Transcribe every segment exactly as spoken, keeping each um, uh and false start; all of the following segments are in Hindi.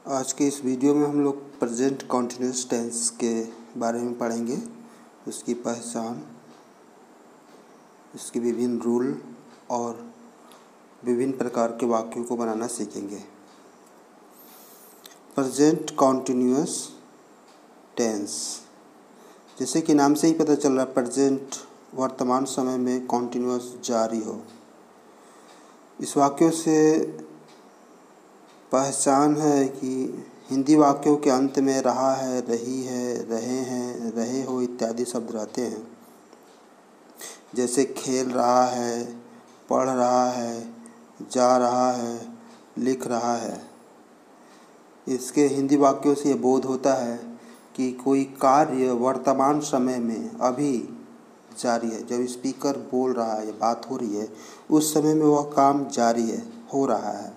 आज के इस वीडियो में हम लोग प्रेजेंट कॉन्टिन्यूस टेंस के बारे में पढ़ेंगे, उसकी पहचान, इसके विभिन्न रूल और विभिन्न प्रकार के वाक्यों को बनाना सीखेंगे। प्रेजेंट कॉन्टिन्यूस टेंस, जैसे कि नाम से ही पता चल रहा है, प्रेजेंट वर्तमान समय में कॉन्टिन्यूस जारी हो। इस वाक्यों से पहचान है कि हिंदी वाक्यों के अंत में रहा है, रही है, रहे हैं, रहे हो इत्यादि शब्द रहते हैं। जैसे खेल रहा है, पढ़ रहा है, जा रहा है, लिख रहा है। इसके हिंदी वाक्यों से ये बोध होता है कि कोई कार्य वर्तमान समय में अभी जारी है। जब स्पीकर बोल रहा है या बात हो रही है, उस समय में वह काम जारी है, हो रहा है।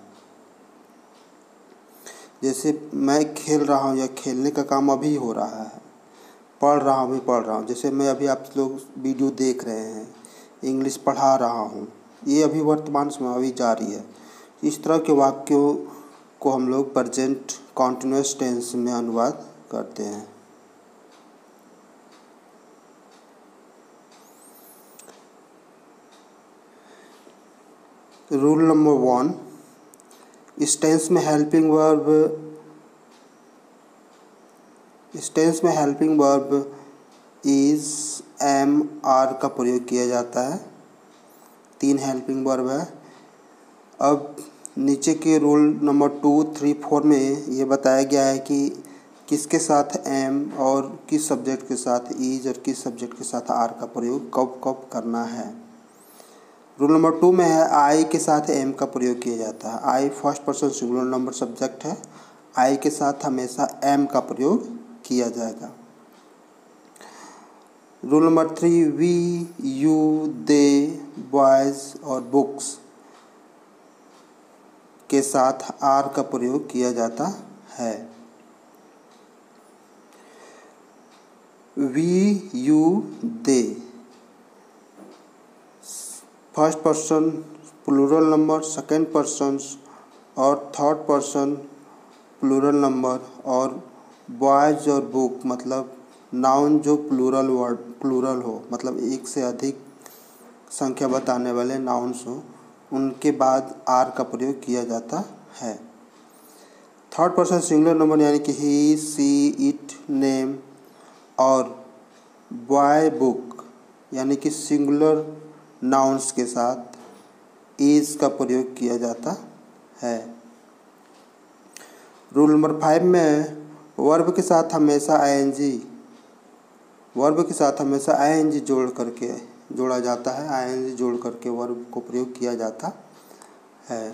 जैसे मैं खेल रहा हूँ या खेलने का काम अभी हो रहा है, पढ़ रहा हूँ, अभी पढ़ रहा हूँ। जैसे मैं अभी आप लोग वीडियो देख रहे हैं, इंग्लिश पढ़ा रहा हूँ, ये अभी वर्तमान समय अभी जारी है। इस तरह के वाक्यों को हम लोग प्रेजेंट कॉन्टिन्यूस टेंस में अनुवाद करते हैं। रूल नंबर वन, इस टेंस में हेल्पिंग वर्ब इस टेंस में helping verb is, am, are का प्रयोग किया जाता है। तीन हेल्पिंग वर्ब है। अब नीचे के rule number two, three, four में ये बताया गया है कि किसके साथ एम और किस सब्जेक्ट के साथ इज और किस सब्जेक्ट के साथ आर का प्रयोग कब कब करना है। रूल नंबर टू में है आई के साथ एम का प्रयोग किया जाता है। I first person singular number subject है। आई के साथ हमेशा एम का प्रयोग किया जाएगा। Rule number three, we, you, they, boys और बुक्स के साथ आर का प्रयोग किया जाता है। We, you, they first person plural number, second person और थर्ड पर्सन प्लूरल नंबर, और बॉयज और बुक मतलब नाउन जो प्लूरल वर्ड प्लूरल हो, मतलब एक से अधिक संख्या बताने वाले नाउन्स हो, उनके बाद आर का प्रयोग किया जाता है। थर्ड पर्सन सिंगुलर नंबर यानी कि ही, सी, इट, नेम और बॉय, बुक यानी कि सिंगुलर नाउन्स के साथ इज का प्रयोग किया जाता है। रूल नंबर फाइव में वर्ब के साथ हमेशा आईएनजी वर्ब के साथ हमेशा आईएनजी जोड़ करके जोड़ा जाता है। आईएनजी जोड़ करके वर्ब को प्रयोग किया जाता है।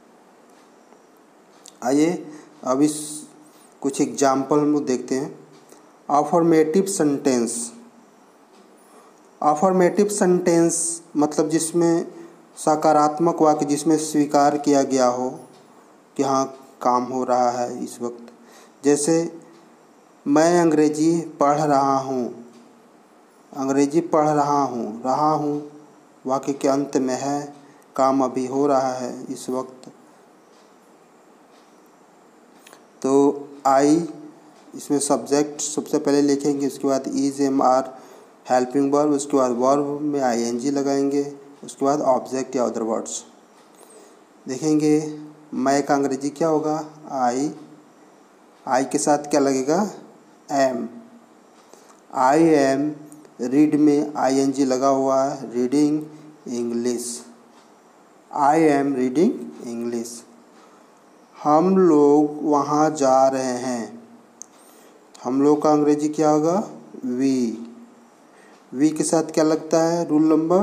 आइए अब इस कुछ एग्जाम्पल हम लोग देखते हैं। अफर्मेटिव सेंटेंस अफर्मेटिव सेंटेंस मतलब जिसमें सकारात्मक वाक्य, जिसमें स्वीकार किया गया हो कि हाँ काम हो रहा है इस वक्त। जैसे मैं अंग्रेजी पढ़ रहा हूँ, अंग्रेजी पढ़ रहा हूँ, रहा हूँ वाक्य के अंत में है, काम अभी हो रहा है इस वक्त। तो आई इसमें सब्जेक्ट सबसे पहले लिखेंगे, उसके बाद is, am, are helping verb, उसके बाद वर्ब में आईएनजी लगाएंगे, उसके बाद ऑब्जेक्ट या अदर वर्ड्स देखेंगे। मैं का अंग्रेजी क्या होगा, आई। आई के साथ क्या लगेगा, एम। आई एम रीड में आईएनजी लगा हुआ है, reading English. I am reading English. हम लोग वहाँ जा रहे हैं, हम लोग का अंग्रेजी क्या होगा, वी। वी के साथ क्या लगता है, रूल नंबर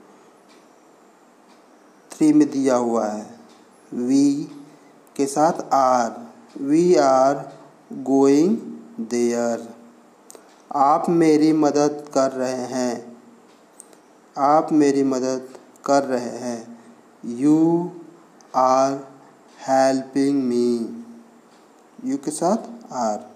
थ्री में दिया हुआ है, वी के साथ are. We are going there. आप मेरी मदद कर रहे हैं, आप मेरी मदद कर रहे हैं। You are helping me. You के साथ आर।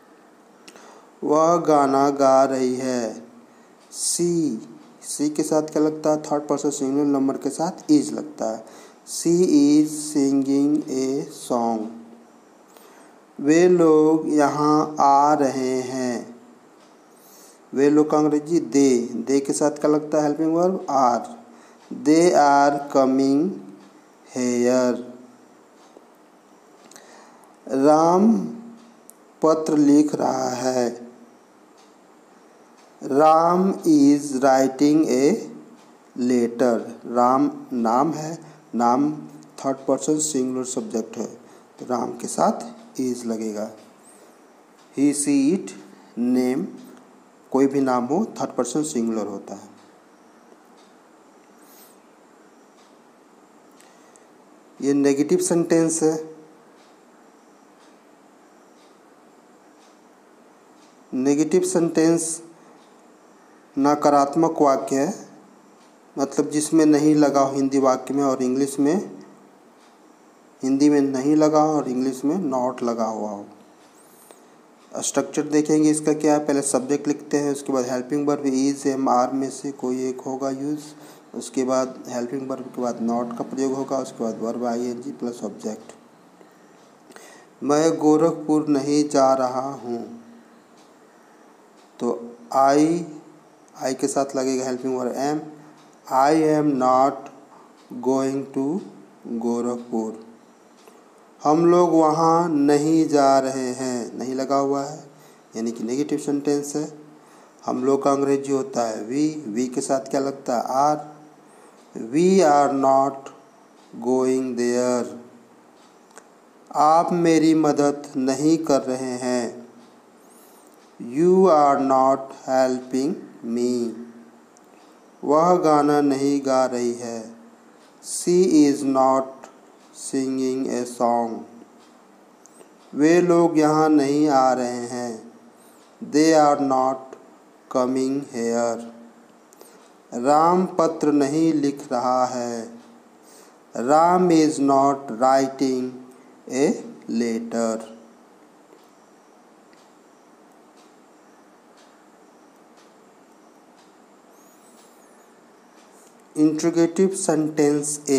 वह गाना गा रही है, सी। सी के साथ क्या लगता है, थर्ड पर्सन सिंगुलर नंबर के साथ इज लगता है। She is singing a song. वे लोग यहाँ आ रहे हैं। वे लोग का अंग्रेजी दे, दे के साथ क्या लगता है helping verb are. They are coming here. Ram पत्र लिख रहा है। Ram is writing a letter. Ram नाम है, नाम थर्ड पर्सन सिंगुलर सब्जेक्ट है, तो राम के साथ इज लगेगा। ही सी इट नेम, कोई भी नाम हो थर्ड पर्सन सिंगुलर होता है। ये नेगेटिव सेंटेंस है। नेगेटिव सेंटेंस नकारात्मक वाक्य है, मतलब जिसमें नहीं लगा हो हिंदी वाक्य में और इंग्लिश में, हिंदी में नहीं लगा हो और इंग्लिश में नॉट लगा हुआ हो। स्ट्रक्चर देखेंगे इसका क्या है। पहले सब्जेक्ट लिखते हैं, उसके बाद helping verb is am are में से कोई एक होगा यूज़, उसके बाद हेल्पिंग वर्ब के बाद नॉट का प्रयोग होगा, उसके बाद verb I N G plus object. मैं गोरखपुर नहीं जा रहा हूँ, तो आई, आई के साथ लगेगा helping verb am. I am not going to Gorakhpur. हम लोग वहाँ नहीं जा रहे हैं, नहीं लगा हुआ है, यानी कि नेगेटिव सेंटेंस है। हम लोग का अंग्रेजी होता है वी, वी के साथ क्या लगता है are. We are not going there. आप मेरी मदद नहीं कर रहे हैं। You are not helping me. वह गाना नहीं गा रही है। She is not singing a song. वे लोग यहाँ नहीं आ रहे हैं। They are not coming here. Ram पत्र नहीं लिख रहा है। Ram is not writing a letter. Interrogative sentence A.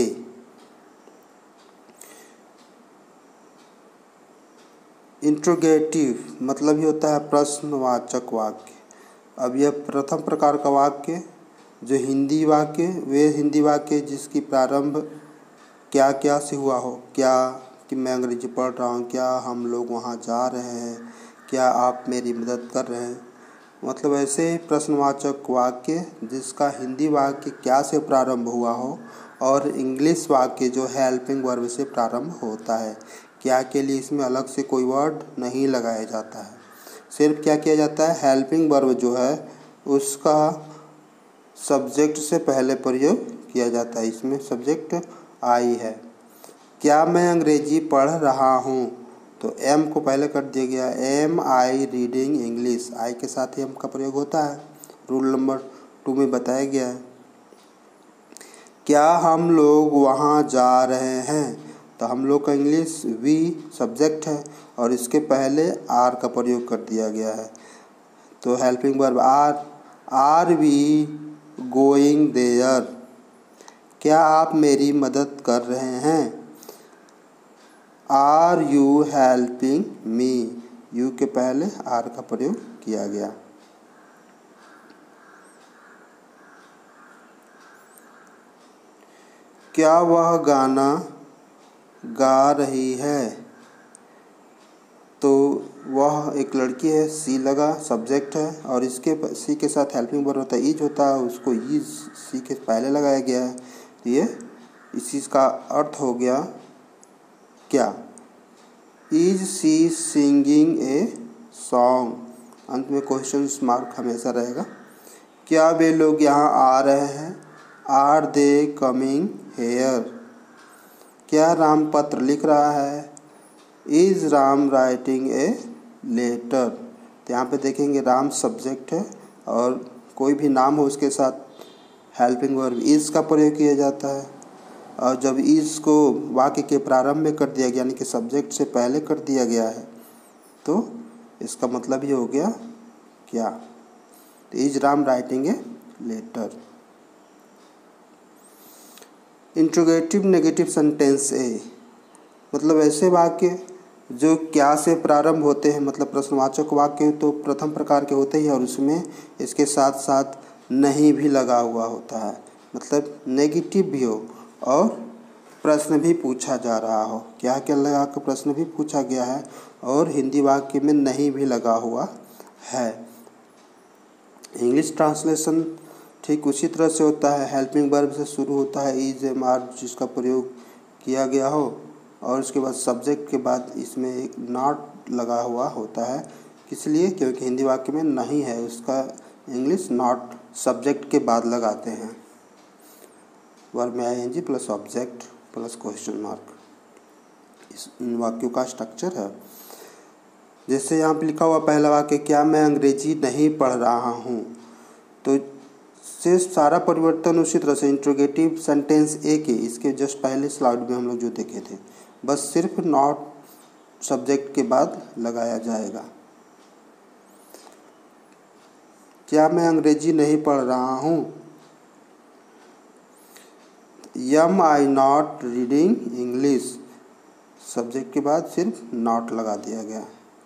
Interrogative मतलब ही होता है प्रश्नवाचक वाक्य। अब यह प्रथम प्रकार का वाक्य, जो हिंदी वाक्य, वे हिंदी वाक्य जिसकी प्रारंभ क्या क्या से हुआ हो। क्या कि मैं अंग्रेजी पढ़ रहा हूँ, क्या हम लोग वहाँ जा रहे हैं, क्या आप मेरी मदद कर रहे हैं, मतलब ऐसे प्रश्नवाचक वाक्य जिसका हिंदी वाक्य क्या से प्रारंभ हुआ हो और इंग्लिश वाक्य जो है हेल्पिंग वर्ब से प्रारंभ होता है। क्या के लिए इसमें अलग से कोई वर्ड नहीं लगाया जाता है, सिर्फ क्या किया जाता है हेल्पिंग वर्ब जो है उसका सब्जेक्ट से पहले प्रयोग किया जाता है। इसमें सब्जेक्ट आई है। क्या मैं अंग्रेजी पढ़ रहा हूँ, तो एम को पहले कर दिया गया। Am I reading English, I के साथ ही एम का प्रयोग होता है, रूल नंबर टू में बताया गया है। क्या हम लोग वहाँ जा रहे हैं, तो हम लोग का इंग्लिश वी सब्जेक्ट है और इसके पहले आर का प्रयोग कर दिया गया है, तो helping verb are. Are we going there. क्या आप मेरी मदद कर रहे हैं। Are you helping me, you के पहले आर का प्रयोग किया गया। क्या वह गाना गा रही है, तो वह एक लड़की है, सी लगा सब्जेक्ट है और इसके सी के साथ हेल्पिंग वर्ब होता है इज होता है, उसको इज सी के पहले लगाया गया है, तो ये इस चीज़ का अर्थ हो गया क्या। Is she singing a song, अंत में क्वेश्चन मार्क हमेशा रहेगा। क्या वे लोग यहाँ आ रहे हैं। Are they coming here. क्या राम पत्र लिख रहा है। Is Ram writing a letter. तो यहाँ पे देखेंगे राम सब्जेक्ट है और कोई भी नाम हो उसके साथ हेल्पिंग वर्ब इज का प्रयोग किया जाता है, और जब इज को वाक्य के प्रारंभ में कर दिया गया यानी कि सब्जेक्ट से पहले कर दिया गया है, तो इसका मतलब ये हो गया क्या। तो is Ram writing a letter. Interrogative negative sentence A मतलब ऐसे वाक्य जो क्या से प्रारंभ होते हैं, मतलब प्रश्नवाचक वाक्य तो प्रथम प्रकार के होते हैं और उसमें इसके साथ साथ नहीं भी लगा हुआ होता है, मतलब नेगेटिव भी हो और प्रश्न भी पूछा जा रहा हो। क्या क्या लगा कर प्रश्न भी पूछा गया है और हिंदी वाक्य में नहीं भी लगा हुआ है। इंग्लिश ट्रांसलेशन ठीक उसी तरह से होता है, हेल्पिंग वर्ब से शुरू होता है, इज एम आर जिसका प्रयोग किया गया हो और उसके बाद सब्जेक्ट के बाद इसमें एक नॉट लगा हुआ होता है। किस लिए? क्योंकि हिंदी वाक्य में नहीं है, उसका इंग्लिश नॉट सब्जेक्ट के बाद लगाते हैं। वर्ब में I N G plus object plus question mark, इस इन वाक्यों का स्ट्रक्चर है। जैसे यहाँ पे लिखा हुआ पहला वाक्य, क्या मैं अंग्रेजी नहीं पढ़ रहा हूँ, तो से सारा परिवर्तन उसी तरह से इंट्रोगेटिव सेंटेंस ए के इसके जस्ट पहले स्लाइड में हम लोग जो देखे थे, बस सिर्फ नॉट सब्जेक्ट के बाद लगाया जाएगा। क्या मैं अंग्रेजी नहीं पढ़ रहा हूँ, am I not reading English, subject के बाद सिर्फ नॉट लगा दिया गया।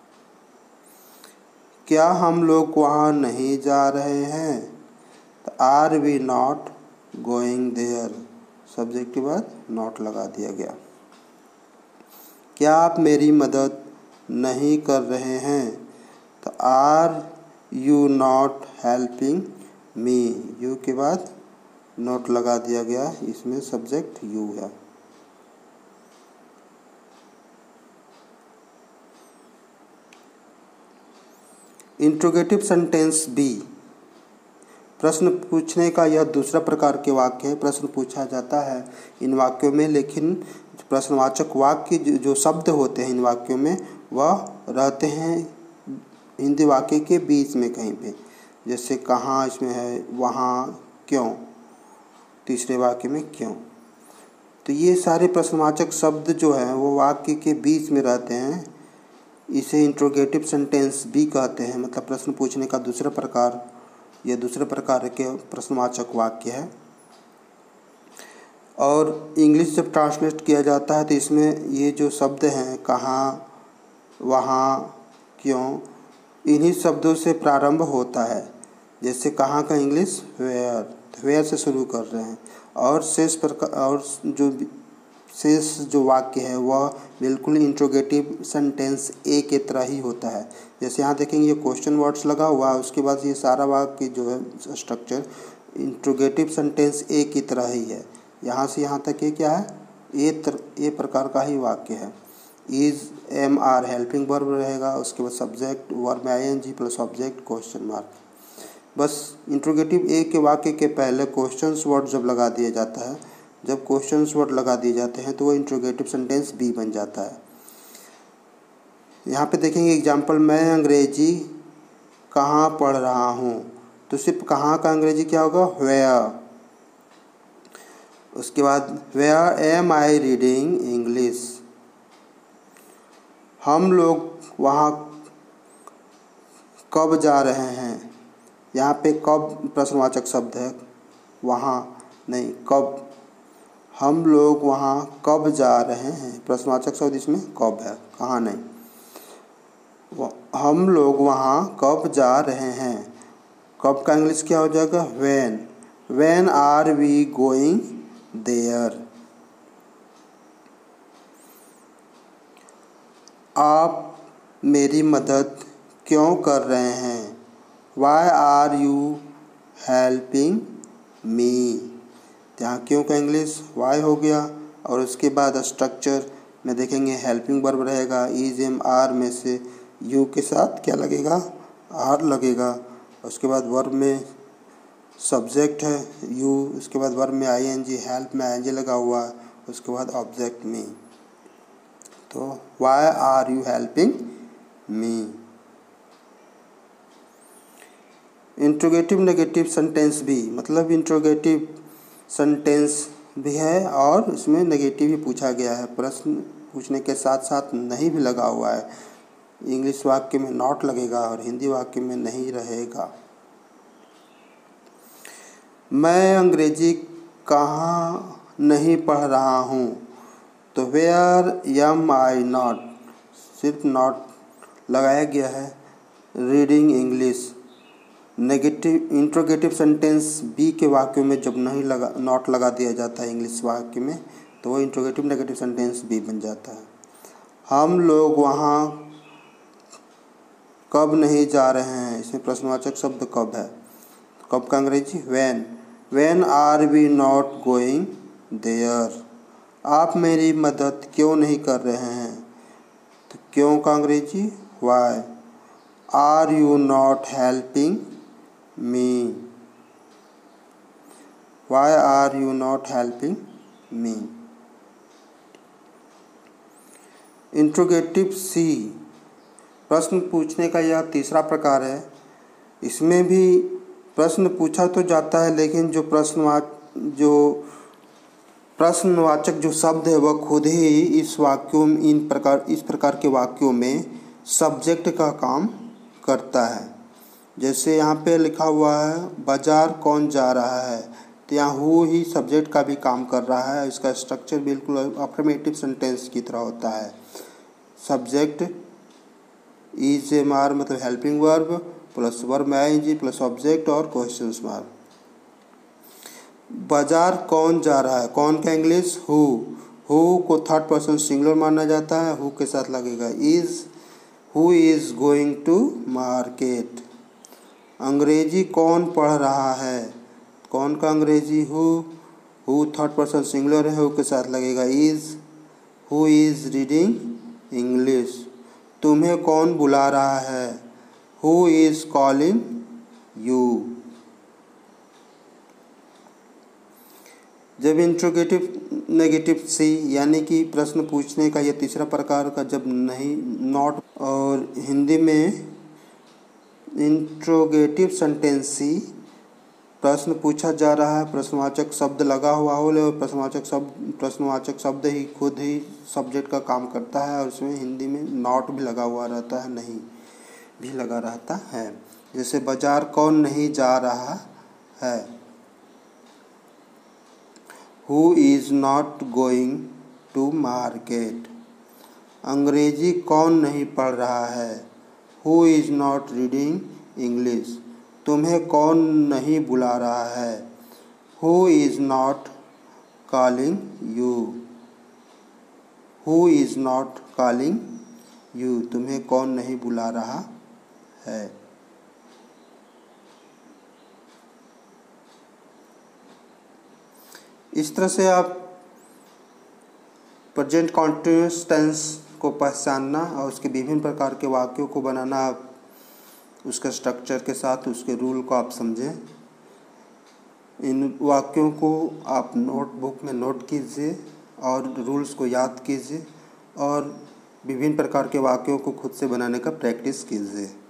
क्या हम लोग वहाँ नहीं जा रहे हैं, तो are we not going there, subject के बाद नॉट लगा दिया गया। क्या आप मेरी मदद नहीं कर रहे हैं, तो are you not helping me, you के बाद नॉट लगा दिया गया, इसमें सब्जेक्ट यू है। इंट्रोगेटिव सेंटेंस बी, प्रश्न पूछने का यह दूसरा प्रकार के वाक्य है। प्रश्न पूछा जाता है इन वाक्यों में, लेकिन प्रश्नवाचक वाक्य जो, जो शब्द होते हैं इन वाक्यों में वह रहते हैं हिंदी वाक्य के बीच में कहीं पे, जैसे कहाँ इसमें है, वहाँ, क्यों, तीसरे वाक्य में क्यों। तो ये सारे प्रश्नवाचक शब्द जो हैं वो वाक्य के बीच में रहते हैं, इसे इंट्रोगेटिव सेंटेंस भी कहते हैं, मतलब प्रश्न पूछने का दूसरा प्रकार, यह दूसरे प्रकार के प्रश्नवाचक वाक्य है। और इंग्लिश जब ट्रांसलेट किया जाता है तो इसमें ये जो शब्द हैं कहाँ, वहाँ, क्यों, इन्हीं शब्दों से प्रारंभ होता है। जैसे कहाँ का इंग्लिश वेयर, वेयर से शुरू कर रहे हैं, और शेष प्रकार और जो शेष जो वाक्य है वह बिल्कुल इंट्रोगेटिव सेंटेंस ए के तरह ही होता है। जैसे यहाँ देखेंगे ये क्वेश्चन वर्ड्स लगा हुआ है, उसके बाद ये सारा वाक्य जो है स्ट्रक्चर इंट्रोगेटिव सेंटेंस ए की तरह ही है। यहाँ से यहाँ तक ये क्या है, ए तर ए प्रकार का ही वाक्य है। Is am are helping verb रहेगा, उसके बाद सब्जेक्ट वर्ब में I N G plus object question mark. बस इंट्रोगेटिव ए के वाक्य के पहले क्वेश्चन वर्ड जब लगा दिया जाता है, जब क्वेश्चन वर्ड लगा दिए जाते हैं तो वो इंट्रोगेटिव सेंटेंस बी बन जाता है। यहाँ पे देखेंगे एग्जाम्पल, मैं अंग्रेजी कहाँ पढ़ रहा हूँ, तो सिर्फ कहाँ का अंग्रेजी क्या होगा, वेयर। उसके बाद where am I reading English, हम लोग वहाँ कब जा रहे हैं, यहाँ पे कब प्रश्नवाचक शब्द है, वहाँ नहीं, कब, हम लोग वहाँ कब जा रहे हैं, प्रश्नवाचक शब्द इसमें कब है, कहाँ नहीं। हम लोग वहाँ कब जा रहे हैं, कब का इंग्लिश क्या हो जाएगा, when, when are we going there. आप मेरी मदद क्यों कर रहे हैं, why are you helping me, यहाँ क्यों का इंग्लिश वाई हो गया। और उसके बाद स्ट्रक्चर में देखेंगे हेल्पिंग वर्ब रहेगा, इज एम आर में से यू के साथ क्या लगेगा, आर लगेगा। उसके बाद वर्ब में सब्जेक्ट है यू, उसके बाद वर्ब में आई एन जी, हेल्प में आई एन जी लगा हुआ है, उसके बाद ऑब्जेक्ट मी। तो why are you helping me. Interrogative negative sentence भी, मतलब इंट्रोगेटिव सेंटेंस भी है और इसमें नेगेटिव ही पूछा गया है, प्रश्न पूछने के साथ साथ नहीं भी लगा हुआ है। इंग्लिश वाक्य में नॉट लगेगा और हिंदी वाक्य में नहीं रहेगा। मैं अंग्रेजी कहाँ नहीं पढ़ रहा हूँ, तो वेयर एम आई नॉट, सिर्फ नॉट लगाया गया है। Reading English. Negative interrogative sentence B के वाक्यों में जब नहीं लगा नॉट लगा दिया जाता है इंग्लिश वाक्य में, तो वो इंट्रोगेटिव नेगेटिव सेंटेंस बी बन जाता है। हम लोग वहाँ कब नहीं जा रहे हैं, इसमें प्रश्नवाचक शब्द कब है। कब का अंग्रेजी when. When are we not going there. आप मेरी मदद क्यों नहीं कर रहे हैं, तो क्यों का अंग्रेजी why. Are you not helping me. Why are you not helping me. Interrogative C, प्रश्न पूछने का यह तीसरा प्रकार है। इसमें भी प्रश्न पूछा तो जाता है, लेकिन जो प्रश्नवाच जो प्रश्नवाचक जो शब्द है वह खुद ही इस वाक्यों में इन प्रकार इस प्रकार के वाक्यों में सब्जेक्ट का काम करता है। जैसे यहाँ पे लिखा हुआ है बाजार कौन जा रहा है, तो यहाँ हु ही सब्जेक्ट का भी काम कर रहा है। इसका स्ट्रक्चर बिल्कुल अफर्मेटिव सेंटेंस की तरह होता है। सब्जेक्ट इज एम आर मतलब helping verb plus verb I N G plus object और क्वेश्चन मार्क। बाजार कौन जा रहा है, कौन का इंग्लिश हु। हु को थर्ड पर्सन सिंगुलर माना जाता है, हु के साथ लगेगा is. Who is going to market. अंग्रेजी कौन पढ़ रहा है, कौन का अंग्रेजी who. Who third person singular है, हु के साथ लगेगा is. Who is reading English. तुम्हें कौन बुला रहा है, हु इज कॉलिंग यू। जब इंट्रोगेटिव नेगेटिव सी यानी कि प्रश्न पूछने का यह तीसरा प्रकार का जब नहीं नॉट, और हिंदी में इंट्रोगेटिव सेंटेंस सी, प्रश्न पूछा जा रहा है, प्रश्नवाचक शब्द लगा हुआ हो और प्रश्नवाचक शब्द प्रश्नवाचक शब्द ही खुद ही सब्जेक्ट का काम करता है, और उसमें हिंदी में नॉट भी लगा हुआ रहता है, नहीं भी लगा रहता है। जैसे बाजार कौन नहीं जा रहा है, who is not going to market. अंग्रेजी कौन नहीं पढ़ रहा है, who is not reading English. तुम्हें कौन नहीं बुला रहा है, who is not calling you. Who is not calling you, तुम्हें कौन नहीं बुला रहा है। इस तरह से आप प्रेजेंट कॉन्टिन्यूअस टेंस को पहचानना और उसके विभिन्न प्रकार के वाक्यों को बनाना, आप उसके स्ट्रक्चर के साथ उसके रूल को आप समझें। इन वाक्यों को आप नोटबुक में नोट कीजिए और रूल्स को याद कीजिए और विभिन्न प्रकार के वाक्यों को खुद से बनाने का प्रैक्टिस कीजिए।